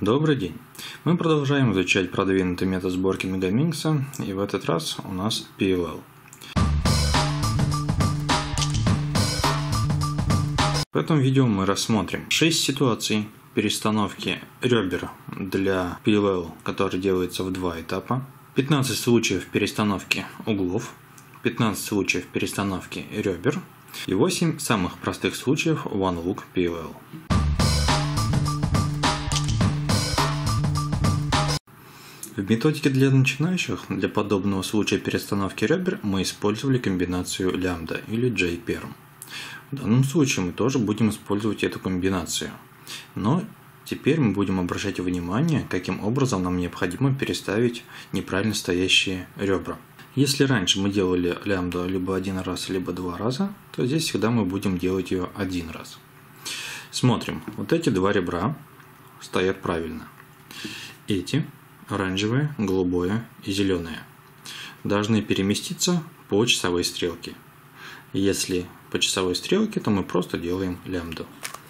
Добрый день! Мы продолжаем изучать продвинутый метод сборки Megaminx, и в этот раз у нас PLL. В этом видео мы рассмотрим 6 ситуаций перестановки ребер для PLL, который делается в 2 этапа, 15 случаев перестановки углов, 15 случаев перестановки ребер и 8 самых простых случаев One Look PLL. В методике для начинающих для подобного случая перестановки ребер мы использовали комбинацию лямбда или J-perm. В данном случае мы тоже будем использовать эту комбинацию. Но теперь мы будем обращать внимание, каким образом нам необходимо переставить неправильно стоящие ребра. Если раньше мы делали лямбду либо один раз, либо 2 раза, то здесь всегда мы будем делать ее 1 раз. Смотрим, вот эти 2 ребра стоят правильно. Эти оранжевое, голубое и зеленое должны переместиться по часовой стрелке. Если по часовой стрелке, то мы просто делаем лямбду.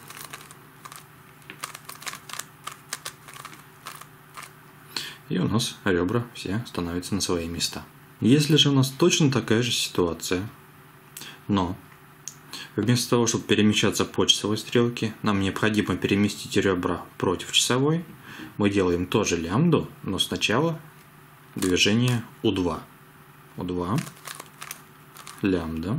И у нас ребра все становятся на свои места. Если же у нас точно такая же ситуация, но вместо того, чтобы перемещаться по часовой стрелке, нам необходимо переместить ребра против часовой, мы делаем тоже лямбду, но сначала движение U2. U2, лямбда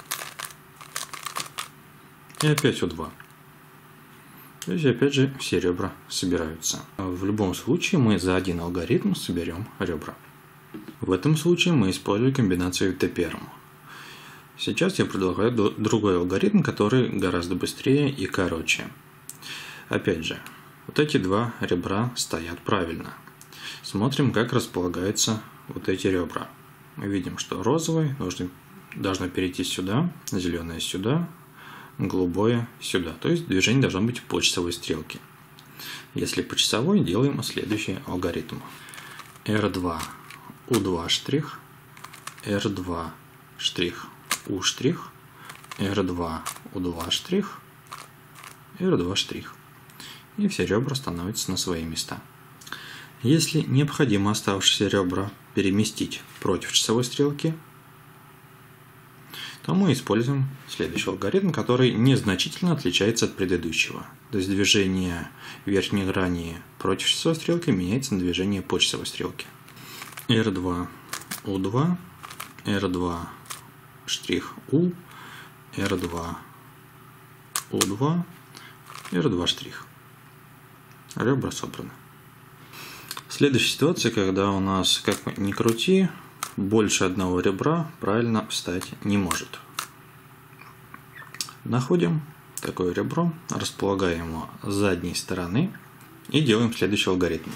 и опять U2. То есть опять же все ребра собираются. В любом случае мы за один алгоритм соберем ребра. В этом случае мы используем комбинацию T-perm. Сейчас я предлагаю другой алгоритм, который гораздо быстрее и короче. Опять же, вот эти 2 ребра стоят правильно. Смотрим, как располагаются вот эти ребра. Мы видим, что розовый должно перейти сюда, зеленое сюда, голубое сюда. То есть движение должно быть по часовой стрелке. Если по часовой, делаем следующий алгоритм. R2, U2', R2', U', R2, U2', R2'. И все ребра становятся на свои места. Если необходимо оставшиеся ребра переместить против часовой стрелки, то мы используем следующий алгоритм, который незначительно отличается от предыдущего. То есть движение верхней грани против часовой стрелки меняется на движение по часовой стрелке. R2, U2, R2', U, R2, U2, R2'. Ребра собраны. Следующая ситуация, когда у нас, как ни крути, больше одного ребра правильно встать не может. Находим такое ребро, располагаем его с задней стороны и делаем следующий алгоритм.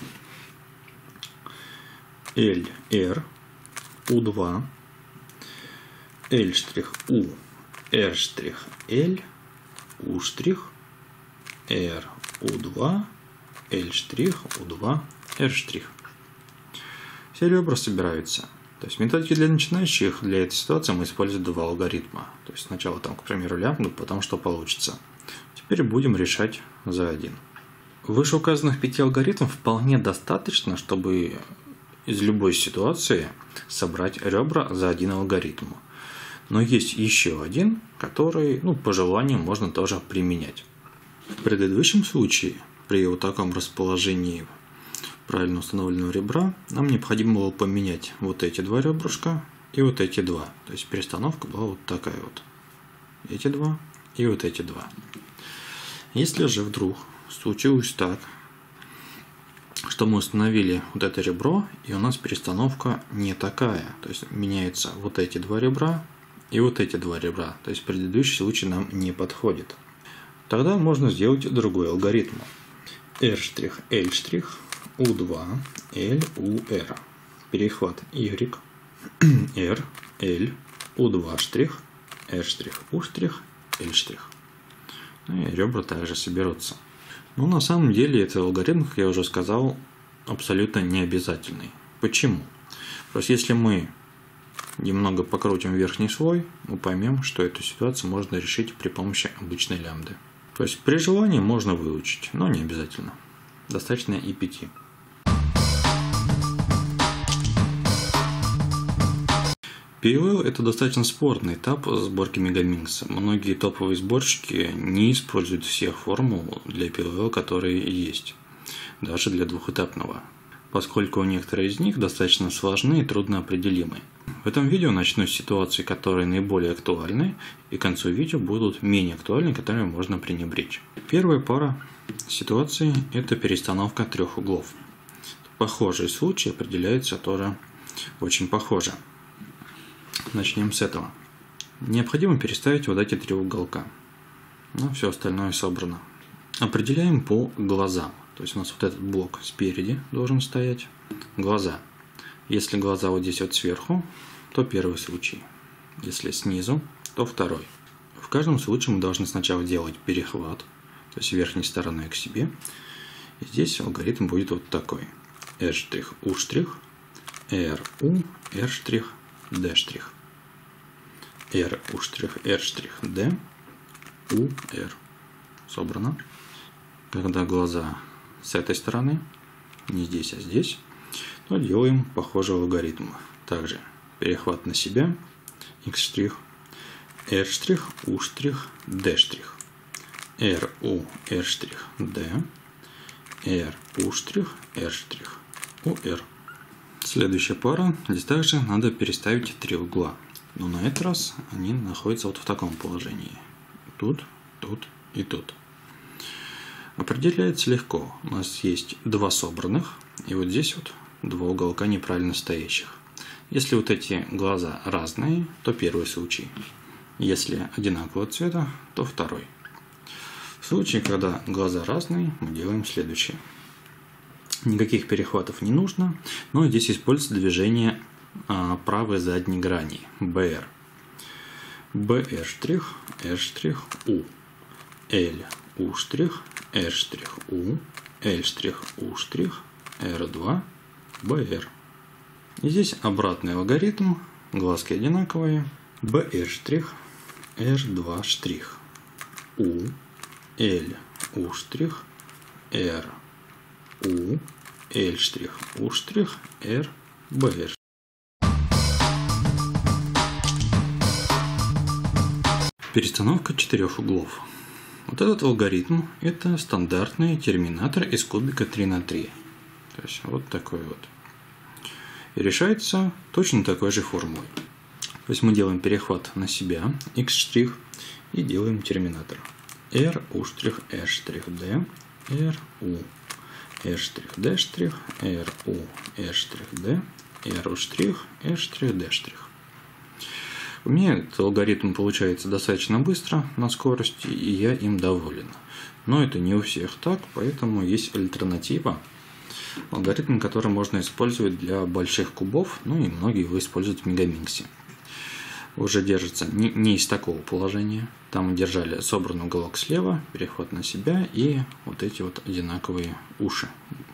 L, R, U2, L', U, R', L, U', R, U2, L', U2, R'. Все ребра собираются. То есть в методике для начинающих для этой ситуации мы используем 2 алгоритма. То есть сначала там, к примеру, лямбду, потом что получится. Теперь будем решать за один. Вышеуказанных 5 алгоритмов вполне достаточно, чтобы из любой ситуации собрать ребра за один алгоритм. Но есть еще один, который, по желанию можно тоже применять. В предыдущем случае при вот таком расположении правильно установленного ребра нам необходимо было поменять вот эти 2 ребрышка и вот эти 2. То есть перестановка была вот такая вот. Эти 2 и вот эти 2. Если же вдруг случилось так, что мы установили вот это ребро, и у нас перестановка не такая. То есть меняются вот эти 2 ребра и вот эти 2 ребра. То есть предыдущий случай нам не подходит. Тогда можно сделать другой алгоритм. R', L', U2, L, U, R. Перехват Y, R, L, U2', R', U', L'. И ребра также соберутся. Но на самом деле этот алгоритм, как я уже сказал, абсолютно не обязательный. Почему? Просто если мы немного покрутим верхний слой, мы поймем, что эту ситуацию можно решить при помощи обычной лямбды. То есть при желании можно выучить, но не обязательно. достаточно и 5. PLL – это достаточно спорный этап сборки Megaminx. Многие топовые сборщики не используют всех формул для PLL, которые есть, даже для двухэтапного, поскольку некоторые из них достаточно сложны и трудноопределимы. В этом видео начну с ситуаций, которые наиболее актуальны, и к концу видео будут менее актуальны, которые можно пренебречь. Первая пара ситуаций – это перестановка трех углов. Похожие случаи определяются тоже очень похоже. Начнем с этого. Необходимо переставить вот эти три уголка. Но все остальное собрано. Определяем по глазам. То есть у нас вот этот блок спереди должен стоять. Глаза. Если глаза вот здесь вот сверху, то первый случай. Если снизу, то второй. В каждом случае мы должны сначала делать перехват, то есть верхней стороной к себе. И здесь алгоритм будет вот такой. R', U', R, U, R', D'. R, U', R', D, U, R. Собрано. Когда глаза с этой стороны, не здесь, а здесь, то делаем похожий алгоритм. Также перехват на себя, X', R', U', D'. R, U, R', D, R, U', R', U, R. Следующая пара. Здесь также надо переставить три угла. Но на этот раз они находятся вот в таком положении. Тут, тут и тут. Определяется легко. У нас есть два собранных. И вот здесь вот два уголка неправильно стоящих. Если вот эти глаза разные, то первый случай. Если одинакового цвета, то второй. В случае, когда глаза разные, мы делаем следующее. Никаких перехватов не нужно, но здесь используется движение правой задней грани, BR. BR', R', U. L, U', R', U. L', U', R2, BR. И здесь обратный алгоритм, глазки одинаковые. BR', R2', U. L, U', R, U, L', U', R, BR. Перестановка четырех углов. Вот этот алгоритм – это стандартный терминатор из кубика 3×3. То есть вот такой вот. И решается точно такой же формулой. То есть мы делаем перехват на себя, X', и делаем терминатор. R, U', R', D, R, U, R', D', R, U, R', D, R', R', D'. У меня этот алгоритм получается достаточно быстро на скорости, и я им доволен. Но это не у всех так, поэтому есть альтернатива. Алгоритм, который можно использовать для больших кубов, ну и многие его используют в Megaminx. Уже держится не из такого положения. Там мы держали собранный уголок слева, перехват на себя и вот эти вот одинаковые уши.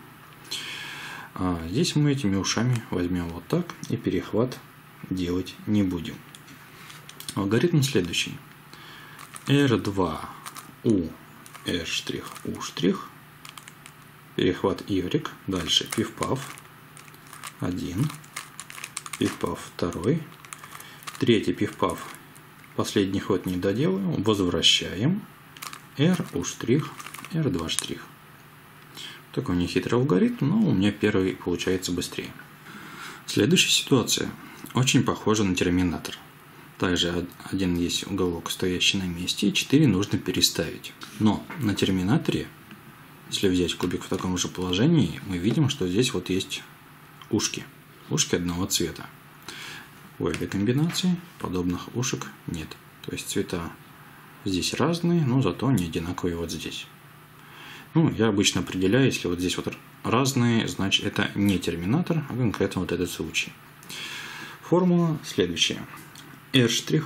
А здесь мы этими ушами возьмем вот так и перехват делать не будем. Алгоритм следующий. R2, U, R', U', перехват Y, дальше пиф-паф, 1, пиф-паф, 2, третий пиф-паф, последний ход не доделаем, возвращаем, R, U', R2'. Такой нехитрый алгоритм, но у меня первый получается быстрее. Следующая ситуация очень похожа на терминатор. Также один есть уголок, стоящий на месте, и 4 нужно переставить. Но на терминаторе, если взять кубик в таком же положении, мы видим, что здесь вот есть ушки. Ушки одного цвета. У этой комбинации подобных ушек нет. То есть цвета здесь разные, но зато они одинаковые вот здесь. Ну, я обычно определяю, если вот здесь вот разные, значит это не терминатор, а конкретно вот этот случай. Формула следующая. R', U', R',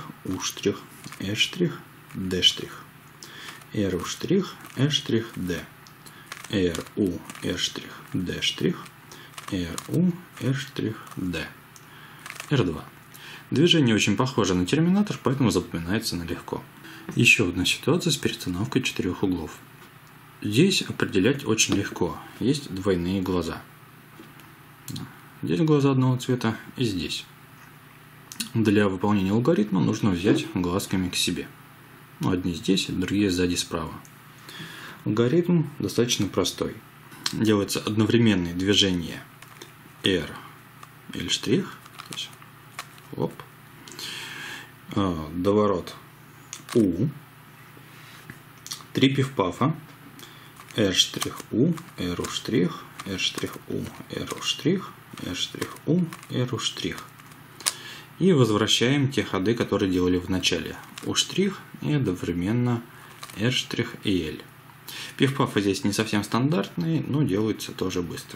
D'. R', R', D. R, U, R', D'. R, U, R', D. R2. Движение очень похоже на терминатор, поэтому запоминается легко. Еще одна ситуация с перестановкой четырех углов. Здесь определять очень легко. Есть двойные глаза. Здесь глаза одного цвета и здесь. Для выполнения алгоритма нужно взять глазками к себе. Одни здесь, другие сзади справа. Алгоритм достаточно простой. Делается одновременное движение R, L', оп, доворот U, 3 пиф-пафа, R', R', R', R', R', R'. И возвращаем те ходы, которые делали в начале. U' и одновременно R' и L. Пиф-пафы здесь не совсем стандартные, но делаются тоже быстро.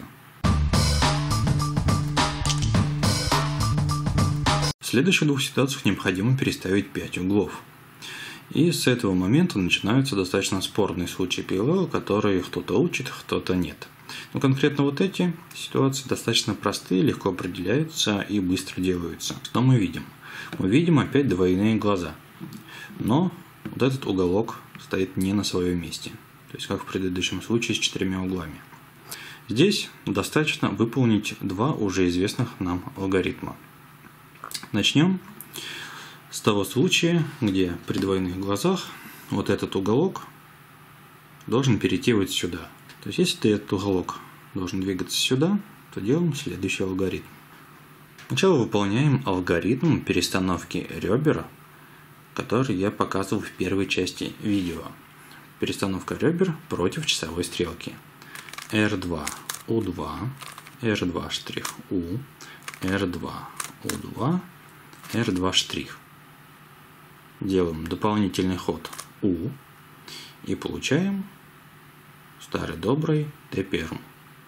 В следующих двух ситуациях необходимо переставить 5 углов. И с этого момента начинаются достаточно спорные случаи PLL, которые кто-то учит, кто-то нет. Но конкретно вот эти ситуации достаточно простые, легко определяются и быстро делаются. Что мы видим? Мы видим опять двойные глаза. Но вот этот уголок стоит не на своем месте. То есть как в предыдущем случае с 4 углами. Здесь достаточно выполнить два уже известных нам алгоритма. Начнем с того случая, где при двойных глазах вот этот уголок должен перейти вот сюда. То есть если этот уголок должен двигаться сюда, то делаем следующий алгоритм. Сначала выполняем алгоритм перестановки ребер, который я показывал в первой части видео. Перестановка ребер против часовой стрелки. R2, U2, R2', U, R2, U2, R2'. Делаем дополнительный ход U и получаем старый добрый T1.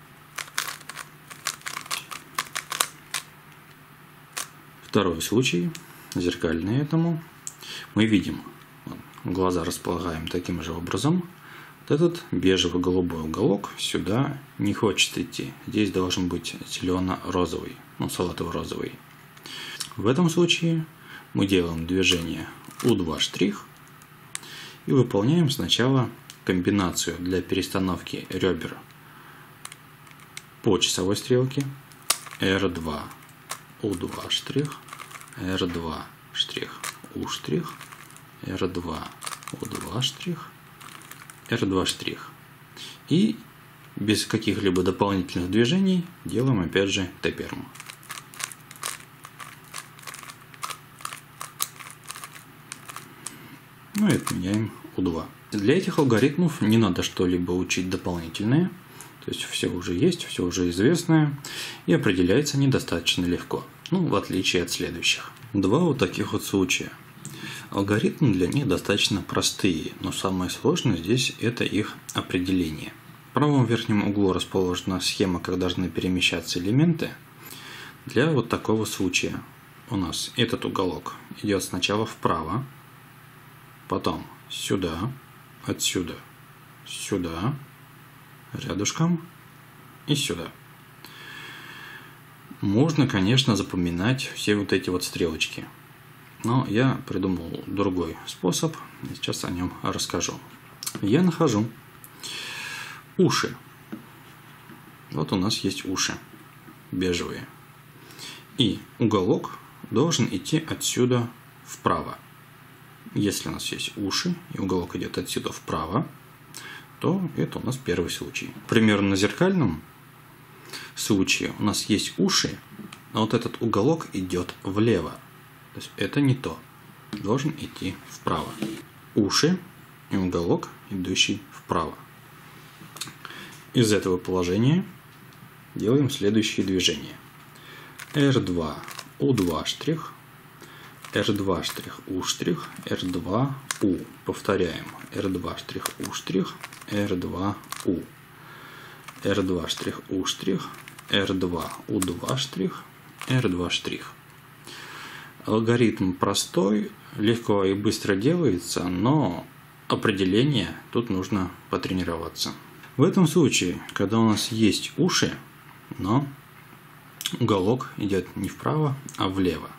Второй случай, зеркальный этому. Мы видим, глаза располагаем таким же образом. Вот этот бежево-голубой уголок сюда не хочет идти. Здесь должен быть зелено-розовый, салатово-розовый. В этом случае мы делаем движение U2' и выполняем сначала комбинацию для перестановки ребер по часовой стрелке. R2, U2', R2', U', R2, U2', R2'. И без каких-либо дополнительных движений делаем опять же T1. Ну и отменяем U2. Для этих алгоритмов не надо что-либо учить дополнительное. То есть все уже есть, все уже известное. И определяется они достаточно легко. В отличие от следующих. Два вот таких вот случая. Алгоритмы для них достаточно простые, но самое сложное здесь это их определение. В правом верхнем углу расположена схема, как должны перемещаться элементы. Для вот такого случая у нас этот уголок идет сначала вправо, потом сюда, отсюда, сюда, рядышком и сюда. Можно, конечно, запоминать все вот эти вот стрелочки. Но я придумал другой способ, сейчас о нем расскажу. Я нахожу уши. Вот у нас есть уши бежевые. И уголок должен идти отсюда вправо. Если у нас есть уши, и уголок идет отсюда вправо, то это у нас первый случай. Примерно на зеркальном случае у нас есть уши, но вот этот уголок идет влево. То есть это не то. Должен идти вправо. Уши и уголок, идущий вправо. Из этого положения делаем следующие движения. R2, U2', R2', U', R2, U. Повторяем. R2', U', R2, U. R2', U', R2, U2', R2'. Алгоритм простой, легко и быстро делается, но определение тут нужно потренироваться. В этом случае, когда у нас есть уши, но уголок идет не вправо, а влево.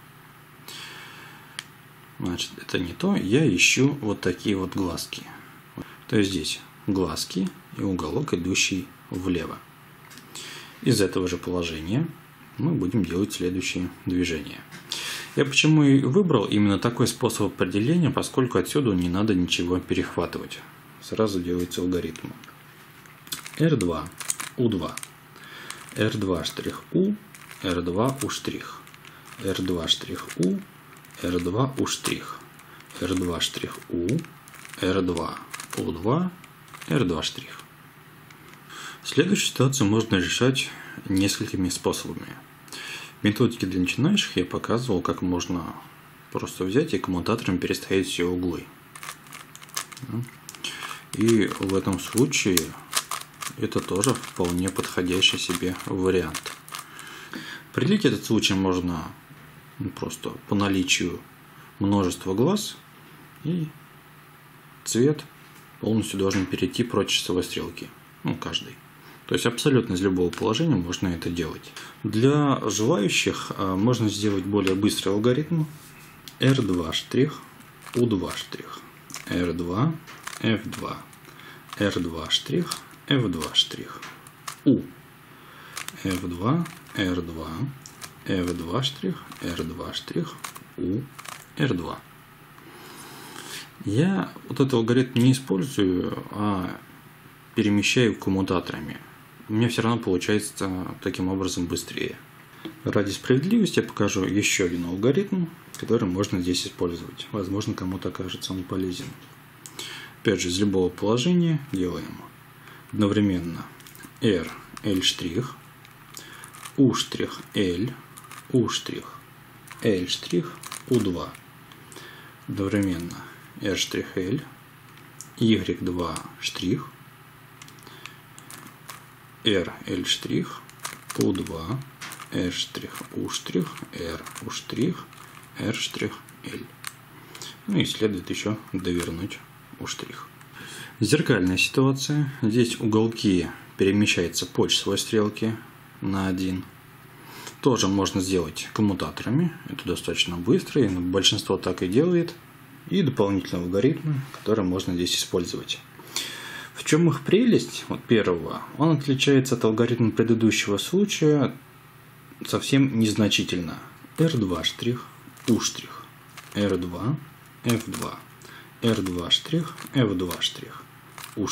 Значит, это не то. Я ищу вот такие вот глазки. То есть здесь глазки, и уголок, идущий влево. Из этого же положения мы будем делать следующие движения. Я почему и выбрал именно такой способ определения, поскольку отсюда не надо ничего перехватывать. Сразу делается алгоритм. R2, U2, R2'U, R2'U', R2'U, R2'U', R2'U, R2, U2, R2'. Следующую ситуацию можно решать несколькими способами. В методике для начинающих я показывал, как можно просто взять и коммутатором переставить все углы. И в этом случае это тоже вполне подходящий себе вариант. Определить этот случай можно просто по наличию множества глаз, и цвет полностью должен перейти прочь часовой стрелки. Каждый. То есть абсолютно из любого положения можно это делать. Для желающих можно сделать более быстрый алгоритм. R2', U2', R2, F2, R2', F2', U, F2, R2, F2', R2', U, R2. Я вот этот алгоритм не использую, а перемещаю коммутаторами. У меня все равно получается таким образом быстрее. Ради справедливости я покажу еще один алгоритм, который можно здесь использовать. Возможно, кому-то окажется он полезен. Опять же, из любого положения делаем одновременно R, L', U', L, U', L', U2. Одновременно R', L, Y2', R, L', U2, R', U', R, U', R', L. И следует еще довернуть U'. Зеркальная ситуация. Здесь уголки перемещаются по часовой стрелке на 1. Тоже можно сделать коммутаторами. Это достаточно быстро, и большинство так и делает. И дополнительный алгоритм, который можно здесь использовать. В чем их прелесть? Вот первого. Он отличается от алгоритма предыдущего случая совсем незначительно. R2', U', R2, F2, R2', F2', U',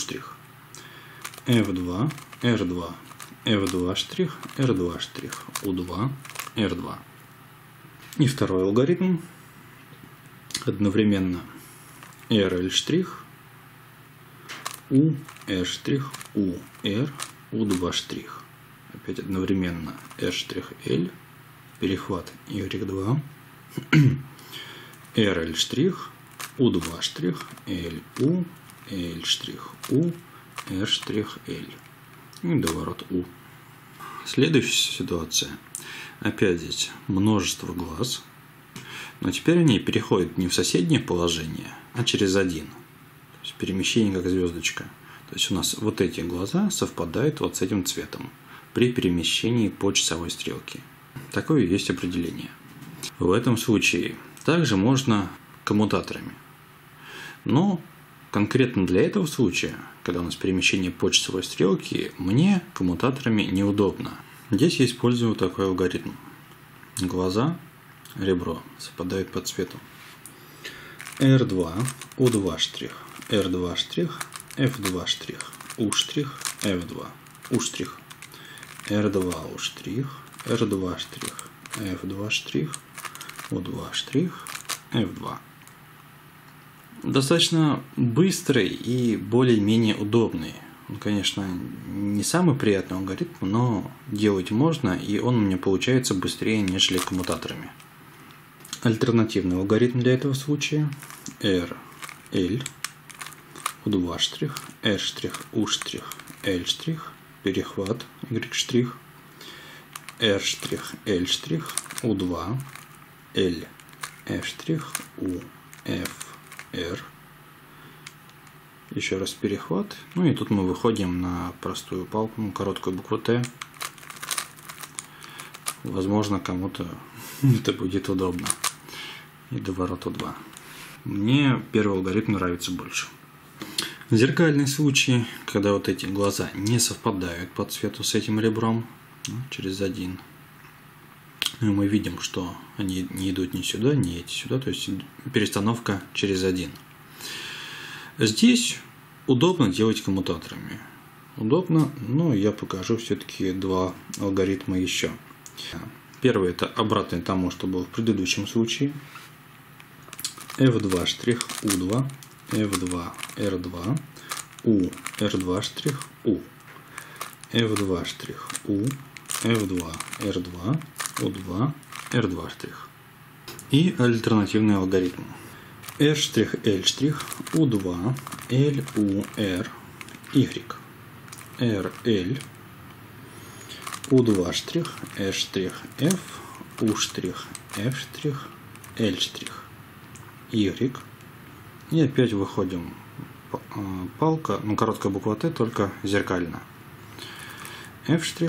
F2, R2, F2', R2', U2, R2. И второй алгоритм. Одновременно RL', U, R', U, R, U2'. Опять одновременно R', перехват Y2, RL', U2', L, U, L', U, R', L. И доворот U. Следующая ситуация. Опять здесь множество глаз. Но теперь они переходят не в соседнее положение, а через один. То есть перемещение как звездочка. То есть у нас вот эти глаза совпадают вот с этим цветом при перемещении по часовой стрелке. Такое есть определение. В этом случае также можно коммутаторами. Но конкретно для этого случая, когда у нас перемещение по часовой стрелке, мне коммутаторами неудобно. Здесь я использую такой алгоритм. Глаза, ребро совпадают по цвету. R2, U2', R2', F2', U', F2, U', R2, U', R2', F2', U2', F2. Достаточно быстрый и более-менее удобный. Он, конечно, не самый приятный алгоритм, но делать можно, и он у меня получается быстрее, нежели коммутаторами. Альтернативный алгоритм для этого случая. R, L, U2', R', U', L', перехват Y', R', L', U2, L, F', U, F, R. Еще раз перехват. Ну и тут мы выходим на простую палку, короткую букву Т. Возможно, кому-то это будет удобно. И доворот U2. Мне первый алгоритм нравится больше. Зеркальный случай, когда вот эти глаза не совпадают по цвету с этим ребром, через один. И мы видим, что они не идут ни сюда, ни эти сюда, то есть перестановка через один. Здесь удобно делать коммутаторами. Удобно, но я покажу все-таки два алгоритма еще. Первый — это обратный тому, что было в предыдущем случае. F2' U2, F2 R2, U R2' U, F2' U, F2 R2, U2 R2'. И альтернативный алгоритм. R', L', U2, L, U, R, Y, R, L, U2', R', F, U', F', L', Y. И опять выходим палка, короткая буква Т, только зеркально. F',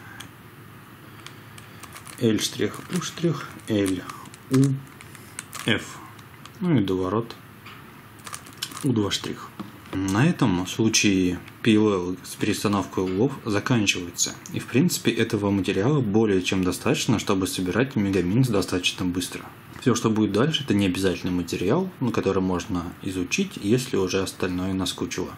L', U', L, U, F. И доворот U2'. На этом случае PLL с перестановкой углов заканчивается. И в принципе этого материала более чем достаточно, чтобы собирать мегаминс достаточно быстро. Все, что будет дальше, это не обязательный материал, который можно изучить, если уже остальное наскучило.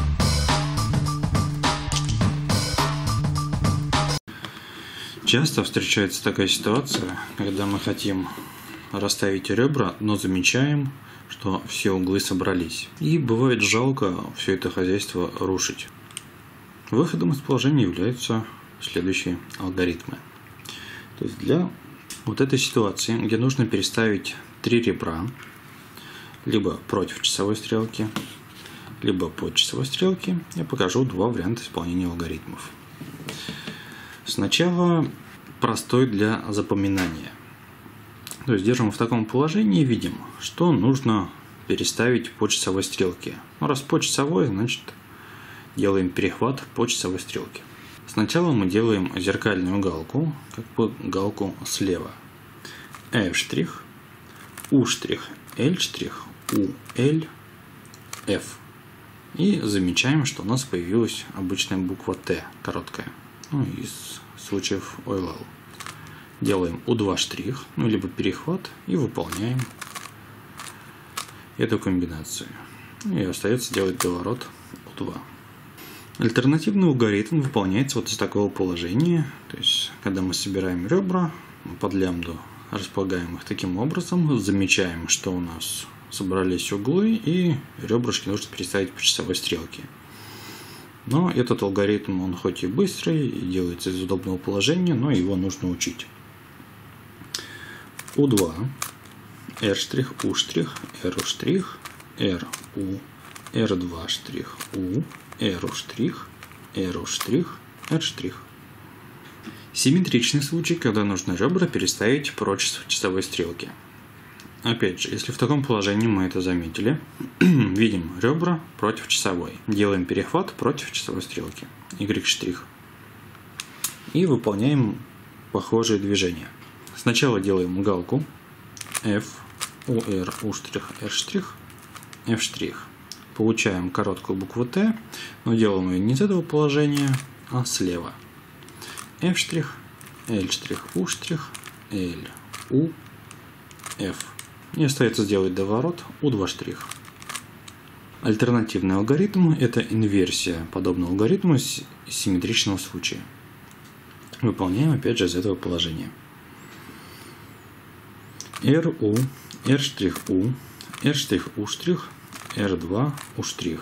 Часто встречается такая ситуация, когда мы хотим расставить ребра, но замечаем, что все углы собрались. И бывает жалко все это хозяйство рушить. Выходом из положения являются следующие алгоритмы. То есть для вот этой ситуации, где нужно переставить 3 ребра, либо против часовой стрелки, либо по часовой стрелке, я покажу два варианта исполнения алгоритмов. Сначала простой для запоминания. То есть держим в таком положении и видим, что нужно переставить по часовой стрелке. Раз по часовой, значит делаем перехват по часовой стрелке. Сначала мы делаем зеркальную галку, как бы галку слева. F', U', L', U, L, F. И замечаем, что у нас появилась обычная буква Т, короткая. Из случаев OLL. Делаем U2', либо перехват, и выполняем эту комбинацию. И остается делать доворот U2. Альтернативный алгоритм выполняется вот из такого положения. То есть, когда мы собираем ребра под лямбду, располагаем их таким образом, замечаем, что у нас собрались углы, и ребрышки нужно переставить по часовой стрелке. Но этот алгоритм, он хоть и быстрый, и делается из удобного положения, но его нужно учить. U2, R', U', R', R, U, R2', U, R', R'. Симметричный случай, когда нужно ребра переставить прочь часовой стрелки. Опять же, если в таком положении мы это заметили, видим ребра против часовой. Делаем перехват против часовой стрелки. Y'. И выполняем похожие движения. Сначала делаем галку F, U, R, U', R', F'. Получаем короткую букву Т, но делаем ее не из этого положения, а слева. F', L', U', L, U, F. И остается сделать доворот U2'. Альтернативный алгоритм – это инверсия подобного алгоритму из симметричного случая. Выполняем опять же из этого положения. RU, R', R', R2, U',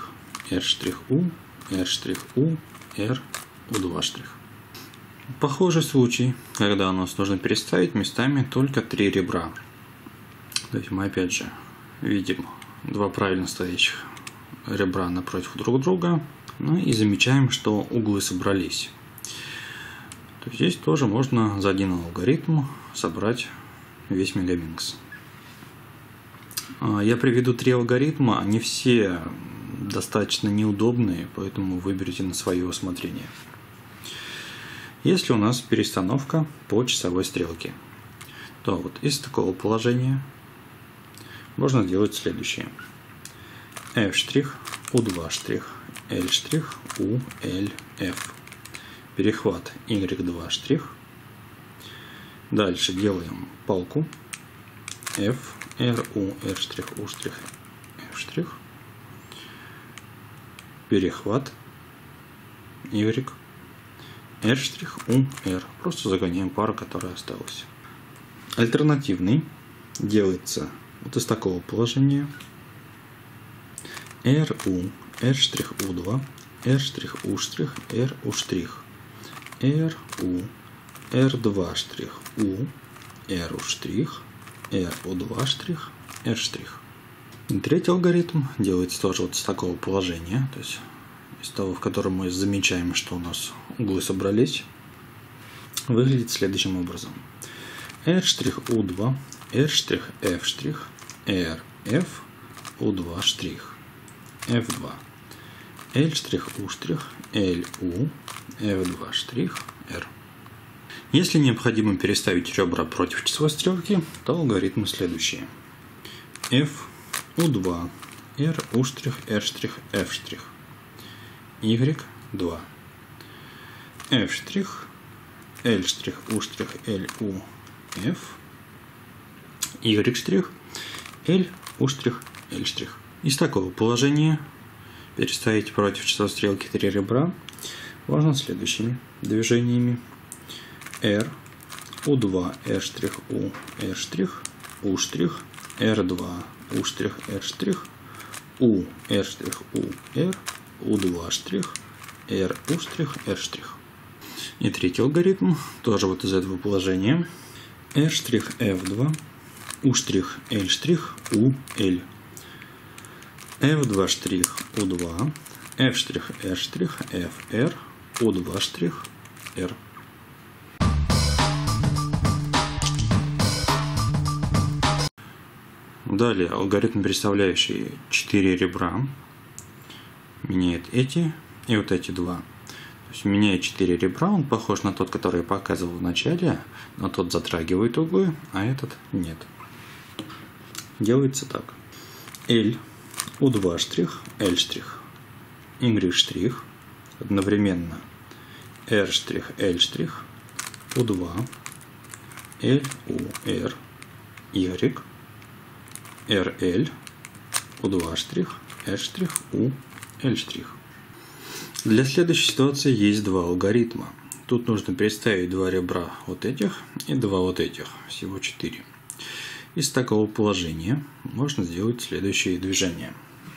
R', R, U2'. Похожий случай, когда у нас нужно переставить местами только 3 ребра. То есть мы опять же видим два правильно стоящих ребра напротив друг друга, и замечаем, что углы собрались. То есть здесь тоже можно за один алгоритм собрать весь мегаминс. Я приведу 3 алгоритма, они все достаточно неудобные, поэтому выберите на свое усмотрение. Если у нас перестановка по часовой стрелке, то вот из такого положения можно сделать следующее. F', U2 штрих, L штрих, U, L, F. Перехват Y2 штрих. Дальше делаем палку F, R, U, R штрих, U штрих, F штрих. Перехват Y, R штрих, U, R. Просто загоняем пару, которая осталась. Альтернативный делается вот из такого положения. R, U, R штрих, U2, R штрих, U штрих, R, U штрих. R, U, R2 штрих, U, R, U штрих, R, U2 штрих, R штрих. И третий алгоритм делается тоже вот с такого положения, то есть из того, в котором мы замечаем, что у нас углы собрались, выглядит следующим образом. R штрих, U2, R штрих, F штрих, R, F, U2 штрих, F2. L штрих, U штрих, L, U, F2 штрих, R. Если необходимо переставить ребра против часовой стрелки, то алгоритмы следующие. F, U2, R, U штрих, R штрих, F штрих. Y2. F штрих, L штрих, U штрих, L, U, F. Y штрих, L, U штрих, L штрих. Из такого положения переставить против часовой стрелки 3 ребра можно следующими движениями. R, U2, R штрих, U, R штрих, U штрих, R2, U штрих, R штрих, U, R штрих, U, R, U2 штрих, R, U штрих, R штрих. И третий алгоритм тоже вот из этого положения. R штрих, F2, U штрих, L штрих, U, L. F2 штрих, U2, F штрих, R штрих, F, R, U2 штрих, R. Далее алгоритм, переставляющий 4 ребра, меняет эти и вот эти два. То есть меняет 4 ребра, он похож на тот, который я показывал в начале, но тот затрагивает углы, а этот нет. Делается так. L, U2 штрих, L штрих, Y штрих, одновременно R штрих, L штрих, U2, L, U, R, Y, RL, U2 штрих, R штрих, U, L штрих. Для следующей ситуации есть два алгоритма. Тут нужно переставить 2 ребра вот этих и 2 вот этих, всего 4. Из такого положения можно сделать следующие движения.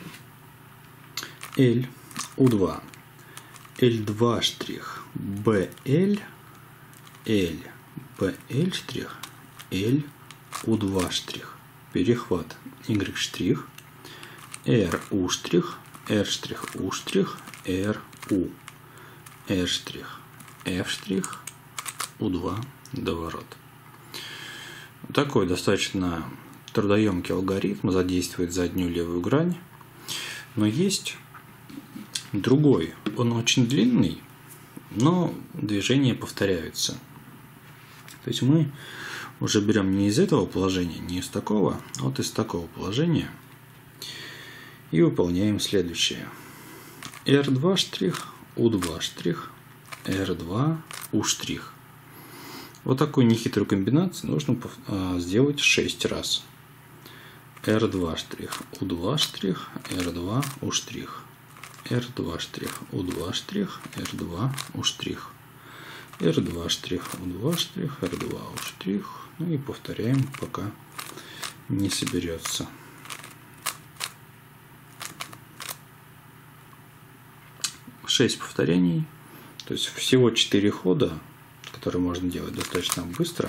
L, U2, L2 штрих, BL, L, BL штрих, L, U2 штрих. Перехват Y штрих, R, U штрих, R штрих, U штрих, R, U, R штрих, F штрих, U2, доворот. Такой достаточно трудоемкий алгоритм, задействует заднюю левую грань. Но есть другой, он очень длинный, но движения повторяются. То есть мы уже берем не из этого положения, не из такого, а вот из такого положения и выполняем следующее. R2 штрих, U2 штрих, R2, U штрих. Вот такую нехитрую комбинацию нужно сделать 6 раз. R2 штрих, U2 штрих, R2, U штрих. R2 штрих, U2 штрих, R2, U штрих. R2 штрих, U2 штрих, R2, U штрих. Ну и повторяем, пока не соберется. Шесть повторений. То есть всего 4 хода, которые можно делать достаточно быстро.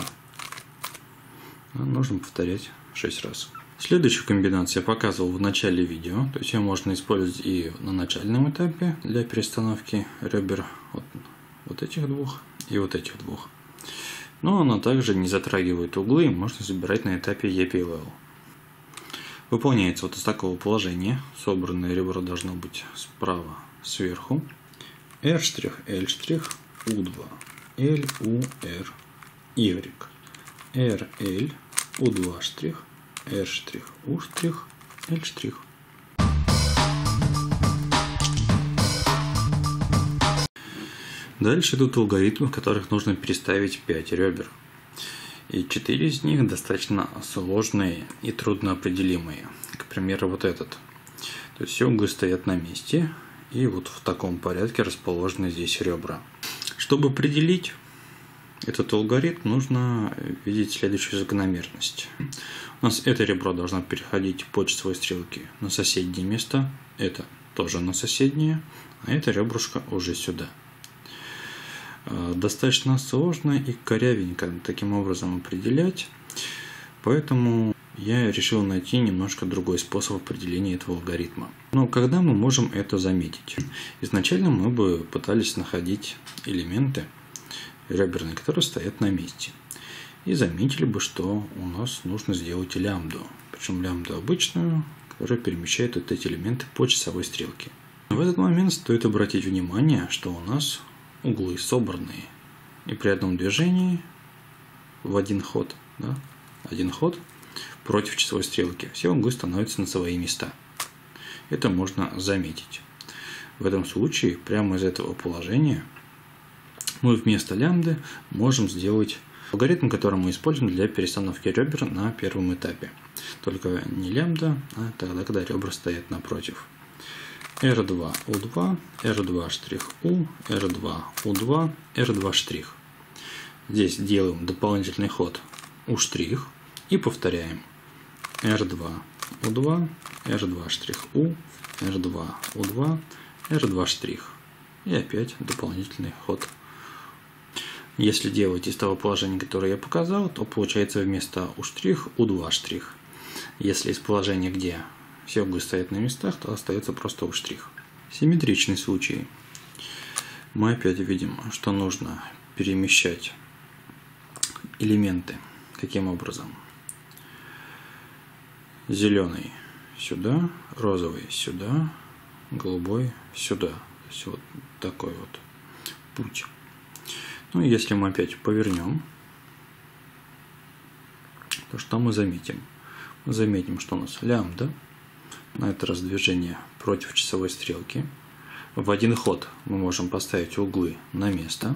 Нужно повторять 6 раз. Следующую комбинацию я показывал в начале видео. То есть ее можно использовать и на начальном этапе для перестановки ребер вот этих двух и вот этих двух. Но она также не затрагивает углы, можно забирать на этапе EPLL. Выполняется вот из такого положения. Собранное ребро должно быть справа сверху. R штрих, L штрих, U2, L, U, R, Y, R, L, U2 штрих, R штрих, U штрих, L штрих. Дальше идут алгоритмы, в которых нужно переставить 5 ребер. И 4 из них достаточно сложные и трудноопределимые. К примеру, вот этот. То есть все углы стоят на месте, и вот в таком порядке расположены здесь ребра. Чтобы определить этот алгоритм, нужно видеть следующую закономерность. У нас это ребро должно переходить по часовой стрелке на соседнее место, это тоже на соседнее, а это ребрышко уже сюда. Достаточно сложно и корявенько таким образом определять, поэтому я решил найти немножко другой способ определения этого алгоритма. Но когда мы можем это заметить? Изначально мы бы пытались находить элементы реберные, которые стоят на месте. И заметили бы, что у нас нужно сделать лямбду. Причем лямбду обычную, которая перемещает вот эти элементы по часовой стрелке. В этот момент стоит обратить внимание, что у нас углы собранные. И при одном движении в один ход, да, один ход против часовой стрелки, все углы становятся на свои места. Это можно заметить. В этом случае, прямо из этого положения, мы вместо лямбды можем сделать алгоритм, который мы используем для перестановки ребер на первом этапе. Только не лямбда, а тогда, когда ребра стоят напротив. R2, U2, R2'U, R2, U2, R2'. Здесь делаем дополнительный ход U' и повторяем. R2, U2, R2'U, R2, U2, R2'. И опять дополнительный ход. Если делать из того положения, которое я показал, то получается вместо U', U2'. Если из положения, где все углы стоят на местах, то остается просто U'. Симметричный случай. Мы опять видим, что нужно перемещать элементы. Каким образом? Зеленый сюда, розовый сюда, голубой сюда. То есть вот такой вот путь. Ну и если мы опять повернем, то что мы заметим? Мы заметим, что у нас лямбда, на этот раз движение против часовой стрелки. В один ход мы можем поставить углы на место,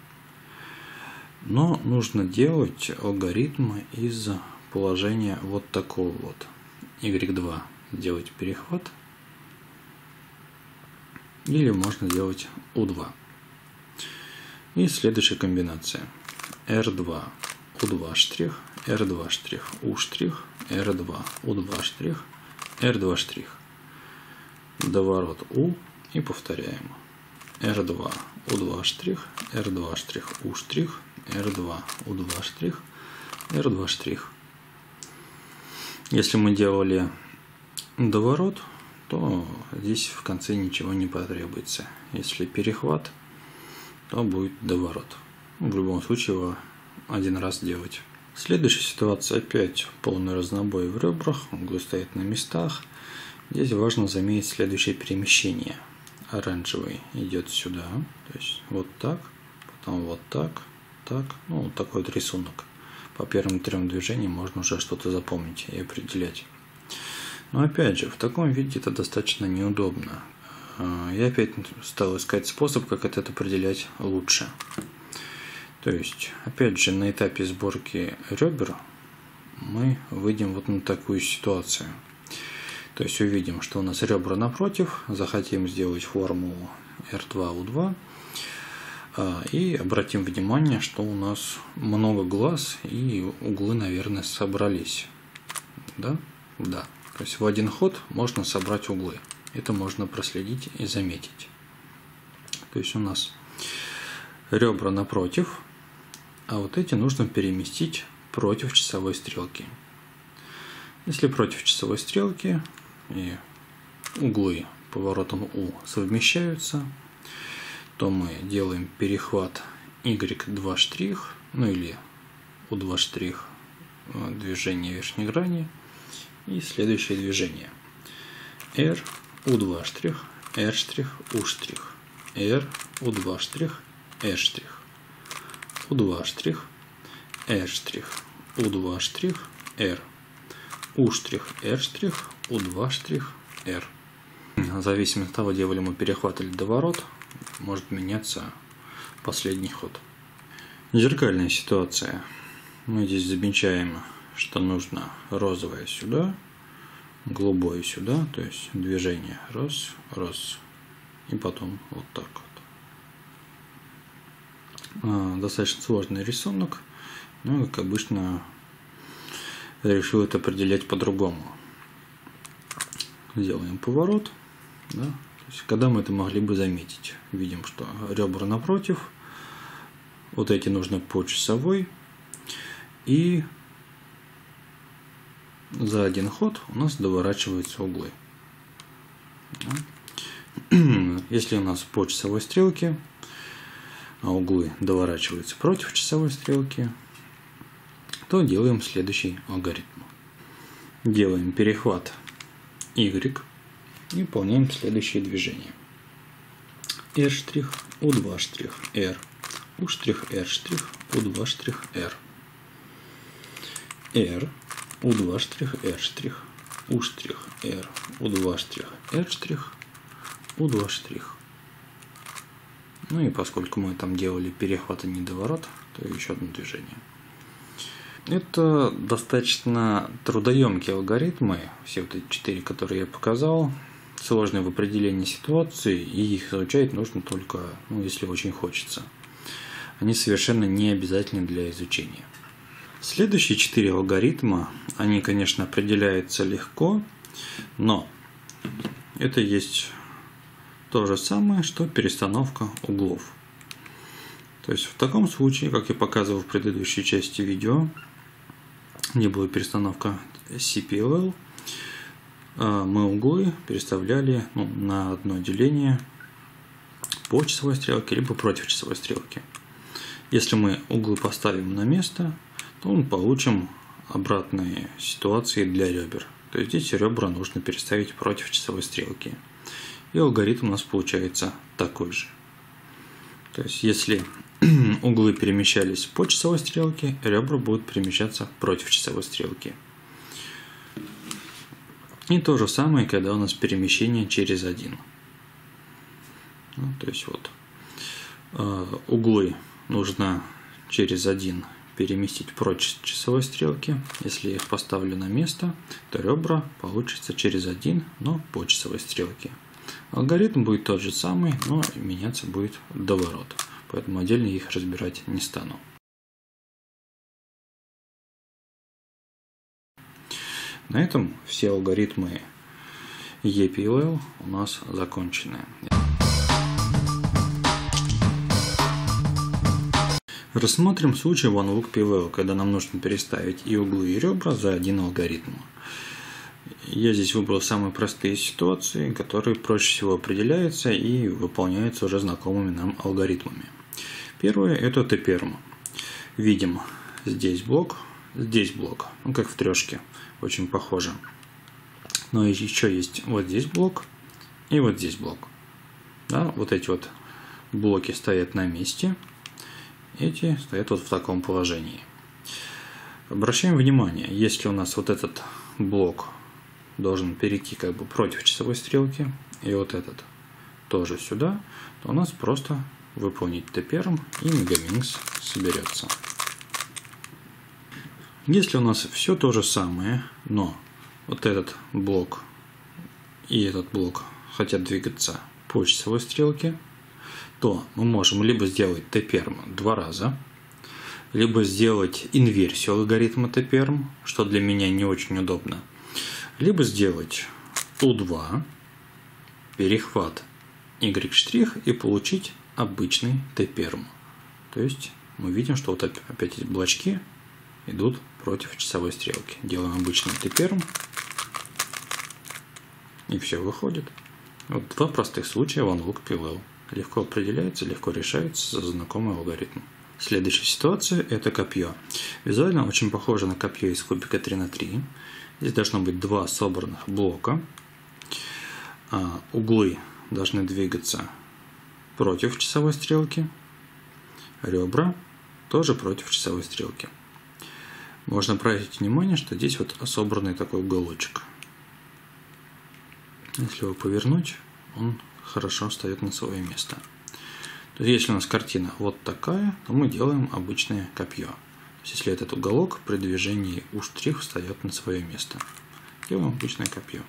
но нужно делать алгоритм из положения вот такого вот. Y2 делать перехват, или можно делать U2. И следующая комбинация. R2, U2', R2', U', R2, U2', R2'. Доворот U и повторяем. R2, U2', R2', U', R2, U2', R2'. Если мы делали доворот, то здесь в конце ничего не потребуется. Если перехват, то будет доворот. В любом случае его один раз делать. Следующая ситуация, опять полный разнобой в ребрах, углы стоят на местах. Здесь важно заметить следующее перемещение. Оранжевый идет сюда, то есть вот так, потом вот так, так, ну вот такой вот рисунок. По первым 3 движениям можно уже что-то запомнить и определять. Но опять же, в таком виде это достаточно неудобно. Я опять стал искать способ, как это определять лучше. То есть, опять же, на этапе сборки ребер мы выйдем вот на такую ситуацию. То есть увидим, что у нас ребра напротив, захотим сделать формулу R2, U2, и обратим внимание, что у нас много глаз и углы, наверное, собрались. Да? Да. То есть в один ход можно собрать углы. Это можно проследить и заметить. То есть у нас ребра напротив, а вот эти нужно переместить против часовой стрелки. Если против часовой стрелки и углы поворотом U совмещаются, то мы делаем перехват Y2', ну или U2', движение верхней грани, и следующее движение. R, U2', R', U', R, U2', R', U2', R', U2', R, U', R', U2', R. В зависимости от того, делали мы перехват или доворот, может меняться последний ход. Зеркальная ситуация. Мы здесь замечаем, что нужно розовое сюда, голубое сюда, то есть движение раз, раз, и потом вот так вот. Достаточно сложный рисунок, но, как обычно, решил это определять по-другому. Делаем поворот, да? То есть, когда мы это могли бы заметить? Видим, что ребра напротив, вот эти нужно по часовой, и за один ход у нас доворачиваются углы. Если у нас по часовой стрелке, а углы доворачиваются против часовой стрелки, то делаем следующий алгоритм. Делаем перехват Y и выполняем следующие движения. R', U2', R, U', R', U2', R. R, U2', R', U', R, U2', R', U2'. Ну и поскольку мы там делали перехват и недоворот, то еще одно движение. Это достаточно трудоемкие алгоритмы, все вот эти 4, которые я показал, сложные в определении ситуации, и их изучать нужно только, если очень хочется. Они совершенно не обязательны для изучения. Следующие 4 алгоритма, они, конечно, определяются легко, но это есть то же самое, что перестановка углов. То есть в таком случае, как я показывал в предыдущей части видео, где была перестановка CPLL, мы углы переставляли на одно деление по часовой стрелке либо против часовой стрелки. Если мы углы поставим на место, то мы получим обратные ситуации для ребер. То есть здесь ребра нужно переставить против часовой стрелки. И алгоритм у нас получается такой же. То есть если углы перемещались по часовой стрелке, ребра будут перемещаться против часовой стрелки. И то же самое, когда у нас перемещение через 1. То есть вот углы нужно через 1 переместить прочь часовой стрелки. Если я их поставлю на место, то ребра получится через 1, но по часовой стрелке. Алгоритм будет тот же самый, но меняться будет доворот. Поэтому отдельно их разбирать не стану. На этом все алгоритмы EPLL у нас закончены. Рассмотрим случай One-Look PLL, когда нам нужно переставить и углы, и ребра за один алгоритм. Я здесь выбрал самые простые ситуации, которые проще всего определяются и выполняются уже знакомыми нам алгоритмами. Первое – это T-perm. Видим здесь блок, как в трешке, очень похоже. Но еще есть вот здесь блок и вот здесь блок. Да, вот эти вот блоки стоят на месте, эти стоят вот в таком положении. Обращаем внимание, если у нас вот этот блок должен перейти как бы против часовой стрелки, и вот этот тоже сюда, то у нас просто выполнить T-perm и Megaminx соберется. Если у нас все то же самое, но вот этот блок и этот блок хотят двигаться по часовой стрелке, то мы можем либо сделать T-perm 2 раза, либо сделать инверсию алгоритма T-perm, что для меня не очень удобно, либо сделать U2, перехват Y' и получить обычный T-perm. То есть мы видим, что вот опять эти блочки идут против часовой стрелки. Делаем обычный T-perm, и все выходит. Вот 2 простых случая One-Look PLL. Легко определяется, легко решается за знакомый алгоритм. Следующая ситуация – это копье. Визуально очень похоже на копье из кубика 3х3. Здесь должно быть 2 собранных блока. Углы должны двигаться против часовой стрелки. Ребра тоже против часовой стрелки. Можно обратить внимание, что здесь вот собранный такой уголочек. Если его повернуть, он хорошо встает на свое место. То есть, если у нас картина вот такая, то мы делаем обычное копье. То есть, если этот уголок при движении U' встает на свое место. Делаем обычное копье.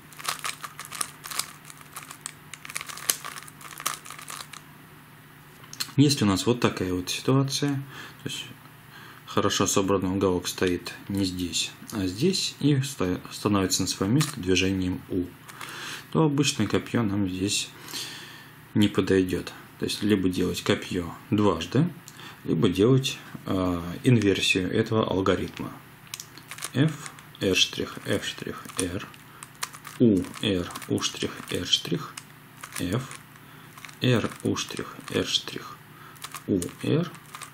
Если у нас вот такая вот ситуация, то есть хорошо собранный уголок стоит не здесь, а здесь и становится на свое место движением U, то обычное копье нам здесь не подойдет. То есть либо делать копье дважды, либо делать инверсию этого алгоритма. F, R', F', R, U, R, U', R', F, R, U', R', U, R,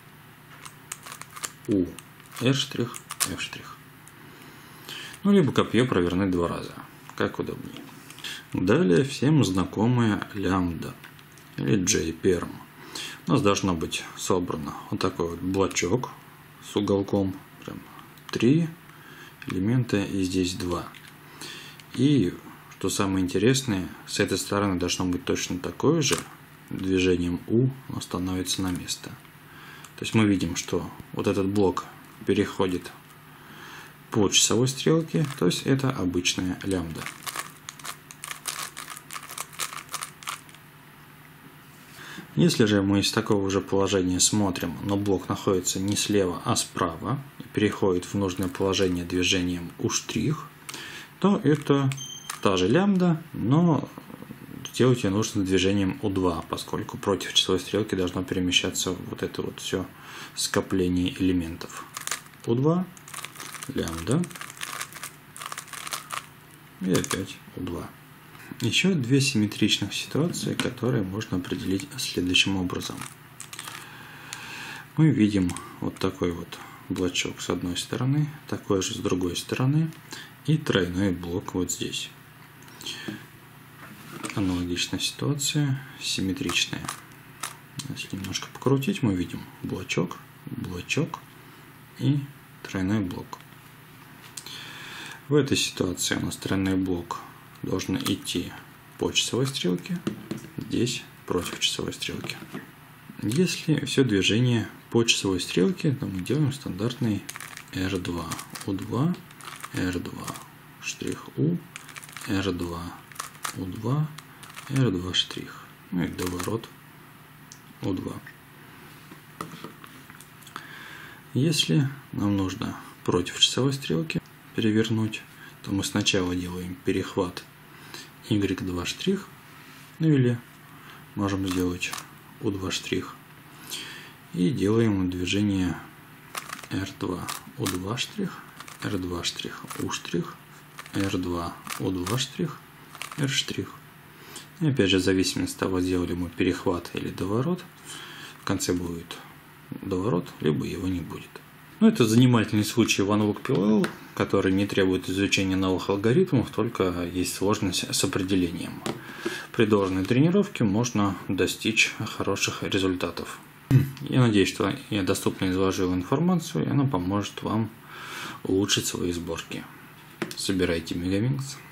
U, R', F'. Ну, либо копье провернуть два раза, как удобнее. Далее всем знакомая лямбда или J-perm. У нас должно быть собрано вот такой вот блочок с уголком прям 3 элемента и здесь 2. И что самое интересное, с этой стороны должно быть точно такое же. Движением U он становится на место. То есть мы видим, что вот этот блок переходит по часовой стрелке, то есть это обычная лямбда. Если же мы из такого же положения смотрим, но блок находится не слева, а справа, и переходит в нужное положение движением U', то это та же лямбда, но делать ее нужно движением U2, поскольку против часовой стрелки должно перемещаться вот это вот все скопление элементов. U2, лямбда и опять U2. Еще две симметричных ситуации, которые можно определить следующим образом. Мы видим вот такой вот блочок с одной стороны, такой же с другой стороны и тройной блок вот здесь. Аналогичная ситуация, симметричная. Если немножко покрутить, мы видим блочок, блочок и тройной блок. В этой ситуации у нас тройной блок должен идти по часовой стрелке, здесь против часовой стрелки. Если все движение по часовой стрелке, то мы делаем стандартный R2, U2, R2, штрих U, R2, U2, R2 штрих, ну и доворот U2. Если нам нужно против часовой стрелки перевернуть, то мы сначала делаем перехват Y2 штрих, ну или можем сделать U2 штрих, и делаем движение R2, U2 штрих, R2 штрих, U штрих, R2, U2 штрих, R штрих. И опять же, в зависимости от того, сделали мы перехват или доворот, в конце будет доворот, либо его не будет. Ну, это занимательный случай One Look PLL, который не требует изучения новых алгоритмов, только есть сложность с определением. При должной тренировке можно достичь хороших результатов. Я надеюсь, что я доступно изложил информацию, и она поможет вам улучшить свои сборки. Собирайте Мегавинкс.